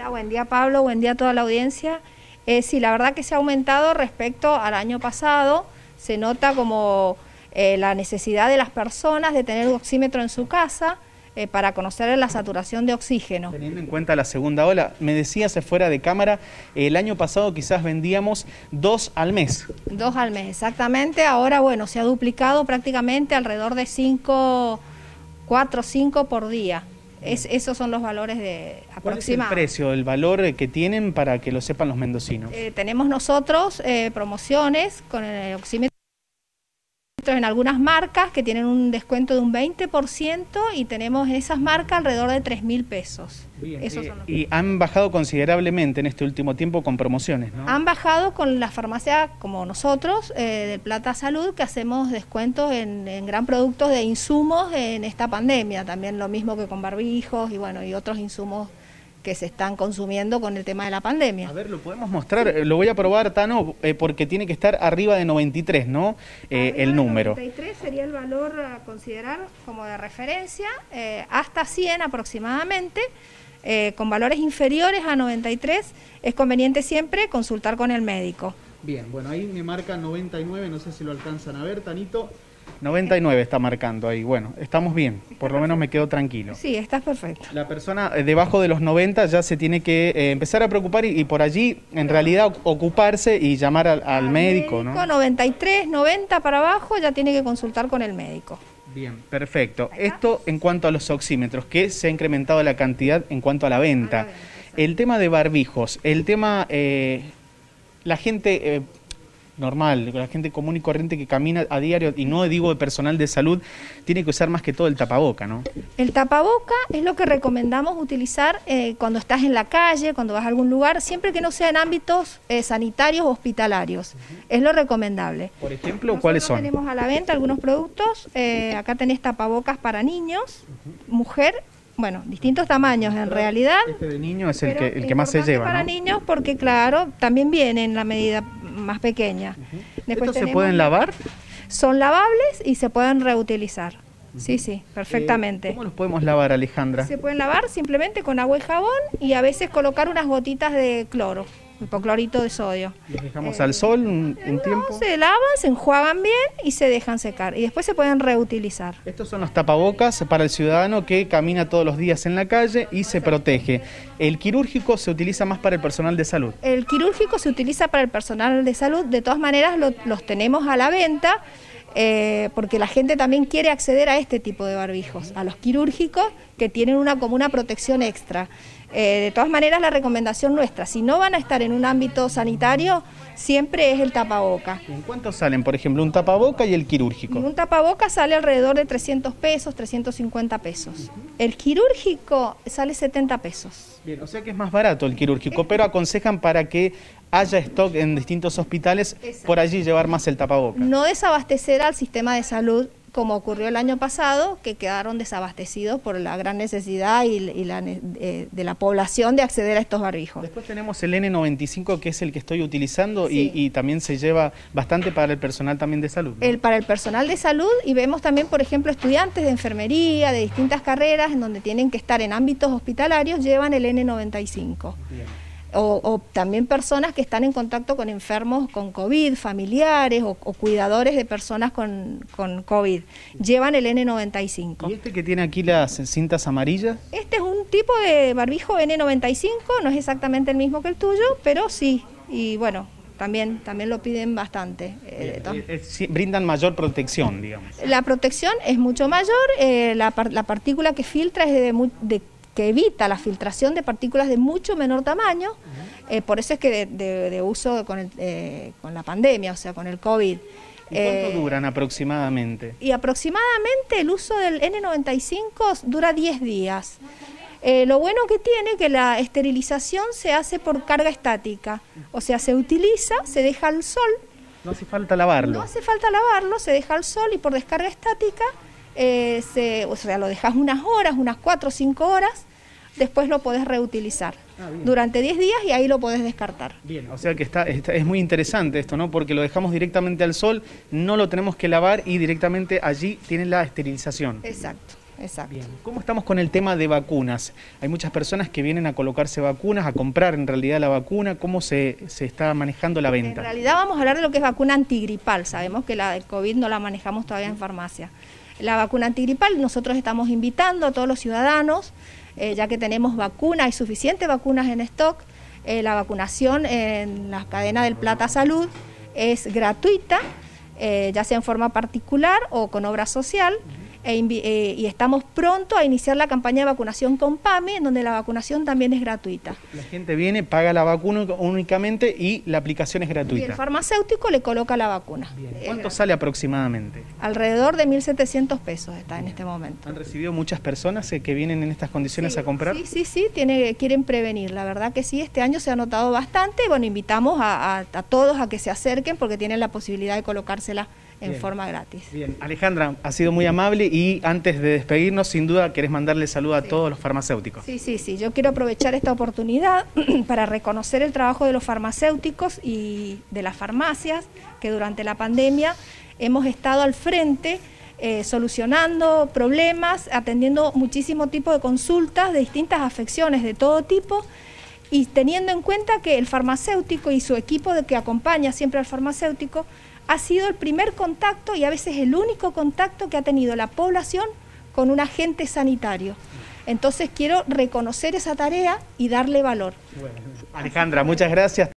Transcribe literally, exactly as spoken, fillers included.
Buen día, Pablo, buen día a toda la audiencia. Eh, sí, la verdad que se ha aumentado respecto al año pasado. Se nota como eh, la necesidad de las personas de tener un oxímetro en su casa eh, para conocer la saturación de oxígeno. Teniendo en cuenta la segunda ola, me decías fuera de cámara, el año pasado quizás vendíamos dos al mes. Dos al mes, exactamente. Ahora, bueno, se ha duplicado prácticamente alrededor de cinco, cuatro, cinco por día. Es, esos son los valores de aproximados. ¿Cuál es el precio, el valor que tienen para que lo sepan los mendocinos? Eh, tenemos nosotros eh, promociones con el oxímetro en algunas marcas que tienen un descuento de un veinte por ciento y tenemos en esas marcas alrededor de tres mil pesos. Bien, Esos eh, son los y han bajado considerablemente en este último tiempo con promociones, ¿no? Han bajado con la farmacia como nosotros, eh, del Plata Salud, que hacemos descuentos en, en gran productos de insumos en esta pandemia, también lo mismo que con barbijos y bueno y otros insumos que se están consumiendo con el tema de la pandemia. A ver, lo podemos mostrar, lo voy a probar, Tano, eh, porque tiene que estar arriba de noventa y tres, ¿no? Eh, el número. noventa y tres sería el valor a considerar como de referencia, eh, hasta cien aproximadamente. Eh, con valores inferiores a noventa y tres es conveniente siempre consultar con el médico. Bien, bueno, ahí me marca noventa y nueve, no sé si lo alcanzan a ver, Tanito. noventa y nueve está marcando ahí, bueno, estamos bien, por lo menos me quedo tranquilo. Sí, estás perfecto. La persona eh, debajo de los noventa ya se tiene que eh, empezar a preocupar y, y por allí en realidad ocuparse y llamar al, al, al médico, médico, ¿no? noventa y tres, noventa para abajo ya tiene que consultar con el médico. Bien, perfecto. Esto en cuanto a los oxímetros, que se ha incrementado la cantidad en cuanto a la venta. A la venta, el tema de barbijos, el tema, eh, la gente eh, normal, la gente común y corriente que camina a diario, y no digo de personal de salud, tiene que usar más que todo el tapaboca, ¿no? El tapaboca es lo que recomendamos utilizar eh, cuando estás en la calle, cuando vas a algún lugar, siempre que no sea en ámbitos eh, sanitarios o hospitalarios. Uh-huh. Es lo recomendable. Por ejemplo, Nosotros ¿cuáles son? Tenemos a la venta algunos productos. Eh, acá tenés tapabocas para niños, uh-huh. mujer, bueno, distintos tamaños en realidad. Este de niño es el que, el que más se lleva, para ¿no? niños porque, claro, también viene en la medida más pequeña. Uh-huh. Después ¿Estos se pueden lavar? Son lavables y se pueden reutilizar. Uh-huh. Sí, sí, perfectamente. Eh, ¿Cómo los podemos lavar, Alejandra? Se pueden lavar simplemente con agua y jabón y a veces colocar unas gotitas de cloro, hipoclorito de sodio. ¿Los dejamos eh, al sol un, un no, tiempo? Se lavan, se enjuagan bien y se dejan secar. Y después se pueden reutilizar. Estos son los tapabocas para el ciudadano que camina todos los días en la calle y se protege. El quirúrgico se utiliza más para el personal de salud. El quirúrgico se utiliza para el personal de salud. De todas maneras lo, los tenemos a la venta. Eh, porque la gente también quiere acceder a este tipo de barbijos, a los quirúrgicos que tienen una como una protección extra. Eh, de todas maneras la recomendación nuestra, si no van a estar en un ámbito sanitario, siempre es el tapaboca. ¿En cuánto salen, por ejemplo, un tapaboca y el quirúrgico? Y un tapaboca sale alrededor de trescientos pesos, trescientos cincuenta pesos. Uh-huh. El quirúrgico sale setenta pesos. Bien, o sea que es más barato el quirúrgico, pero aconsejan para que haya stock en distintos hospitales, exacto, por allí llevar más el tapaboca. No desabastecer al sistema de salud como ocurrió el año pasado, que quedaron desabastecidos por la gran necesidad y, y la, eh, de la población de acceder a estos barbijos. Después tenemos el N noventa y cinco, que es el que estoy utilizando, sí, y, y también se lleva bastante para el personal también de salud, ¿no? El, para el personal de salud, y vemos también, por ejemplo, estudiantes de enfermería, de distintas carreras, en donde tienen que estar en ámbitos hospitalarios, llevan el N noventa y cinco. Bien. O, o también personas que están en contacto con enfermos con COVID, familiares o, o cuidadores de personas con, con COVID, llevan el N noventa y cinco. ¿Y este que tiene aquí las cintas amarillas? Este es un tipo de barbijo N noventa y cinco, no es exactamente el mismo que el tuyo, pero sí, y bueno, también, también lo piden bastante. Eh, eh, eh, brindan mayor protección, digamos. La protección es mucho mayor, eh, la, la partícula que filtra es de, de que evita la filtración de partículas de mucho menor tamaño, uh-huh, eh, por eso es que de, de, de uso con, el, eh, con la pandemia, o sea, con el COVID. ¿Y cuánto eh, duran aproximadamente? Y aproximadamente el uso del N noventa y cinco dura diez días. Eh, lo bueno que tiene es que la esterilización se hace por carga estática, o sea, se utiliza, se deja al sol. No hace falta lavarlo. No hace falta lavarlo, se deja al sol y por descarga estática, Eh, se, o sea, lo dejas unas horas, unas cuatro o cinco horas, después lo podés reutilizar ah, durante diez días y ahí lo podés descartar. Bien, o sea que está, está, es muy interesante esto, ¿no? Porque lo dejamos directamente al sol, no lo tenemos que lavar y directamente allí tiene la esterilización. Exacto. exacto. Bien. ¿Cómo estamos con el tema de vacunas? Hay muchas personas que vienen a colocarse vacunas, a comprar en realidad la vacuna. ¿Cómo se, se está manejando la venta? En realidad vamos a hablar de lo que es vacuna antigripal. Sabemos que la del COVID no la manejamos todavía en farmacia. La vacuna antigripal nosotros estamos invitando a todos los ciudadanos, eh, ya que tenemos vacuna, hay suficientes vacunas en stock. Eh, la vacunación en la cadena del Plata Salud es gratuita, eh, ya sea en forma particular o con obra social. E eh, y estamos pronto a iniciar la campaña de vacunación con PAMI, en donde la vacunación también es gratuita. La gente viene, paga la vacuna únicamente y la aplicación es gratuita. Y el farmacéutico le coloca la vacuna. Bien. ¿Cuánto sale aproximadamente? Alrededor de mil setecientos pesos está en este momento. ¿Han recibido muchas personas que vienen en estas condiciones sí, a comprar? Sí, sí, sí, tiene, quieren prevenir. La verdad que sí, este año se ha notado bastante. Y bueno, invitamos a, a, a todos a que se acerquen porque tienen la posibilidad de colocársela en Bien. forma gratis. Bien, Alejandra, ha sido muy amable y antes de despedirnos, sin duda, querés mandarle saludo a sí. todos los farmacéuticos. Sí, sí, sí. Yo quiero aprovechar esta oportunidad para reconocer el trabajo de los farmacéuticos y de las farmacias, que durante la pandemia hemos estado al frente eh, solucionando problemas, atendiendo muchísimo tipo de consultas de distintas afecciones de todo tipo, y teniendo en cuenta que el farmacéutico y su equipo de que acompaña siempre al farmacéutico ha sido el primer contacto y a veces el único contacto que ha tenido la población con un agente sanitario. Entonces quiero reconocer esa tarea y darle valor. Bueno, Alejandra, muchas gracias.